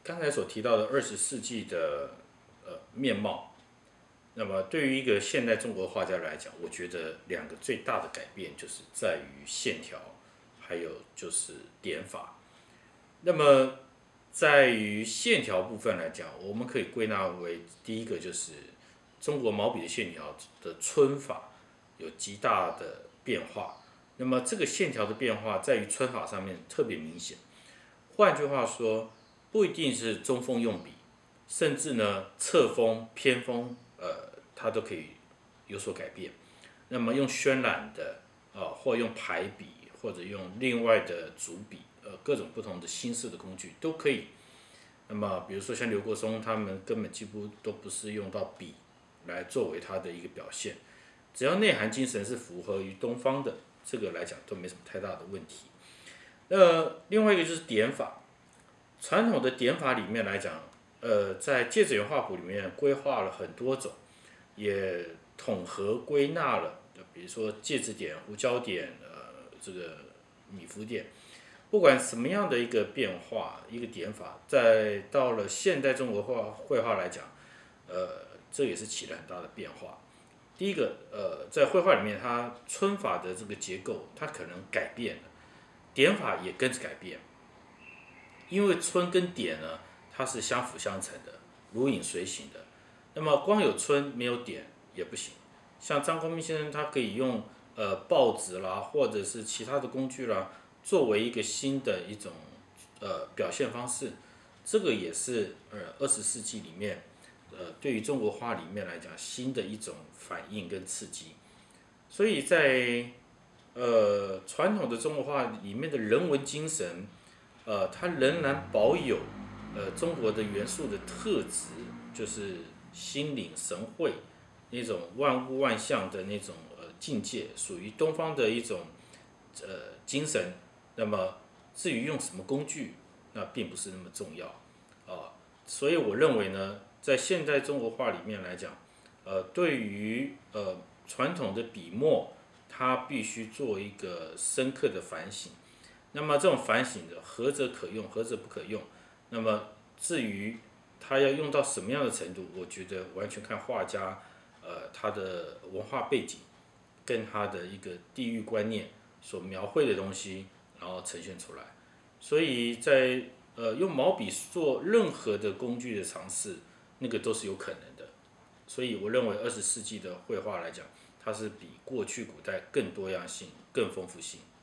刚才所提到的20世纪的面貌，那么对于一个现代中国画家来讲，我觉得两个最大的改变就是在于线条，还有就是点法。那么在于线条部分来讲，我们可以归纳为第一个就是中国毛笔的线条的皴法有极大的变化。那么这个线条的变化在于皴法上面特别明显。换句话说，不一定是中锋用笔，甚至呢侧锋、偏锋，它都可以有所改变。那么用渲染的，或用排笔，或者用另外的主笔，各种不同的新式的工具都可以。那么比如说像刘国松，他们根本几乎都不是用到笔来作为他的一个表现，只要内涵精神是符合于东方的，这个来讲都没什么太大的问题。另外一个就是点法，传统的点法里面来讲，在芥子园画谱里面规划了很多种，也统合归纳了，比如说芥子点、胡椒点，这个米芾点，不管什么样的一个变化，一个点法，在到了现代中国绘画来讲，这也是起了很大的变化。第一个，在绘画里面，它皴法的这个结构，它可能改变了，点法也跟着改变。因为皴跟点呢，它是相辅相成的，如影随形的。那么光有皴没有点也不行。像张光明先生，他可以用报纸啦，或者是其他的工具啦，作为一个新的一种表现方式。这个也是20世纪里面对于中国画里面来讲新的一种反应跟刺激。所以在传统的中国画里面的人文精神，它仍然保有中国的元素的特质，就是心领神会那种万物万象的那种境界，属于东方的一种精神。那么至于用什么工具，那并不是那么重要所以我认为呢，在现代中国画里面来讲，对于传统的笔墨，它必须做一个深刻的反省。那么这种反省的何者可用，何者不可用？那么至于它要用到什么样的程度，我觉得完全看画家他的文化背景跟他的一个地域观念所描绘的东西，然后呈现出来。所以在用毛笔做任何的工具的尝试，那个都是有可能的。所以我认为20世纪的绘画来讲，它是比过去古代更多样性、更丰富性。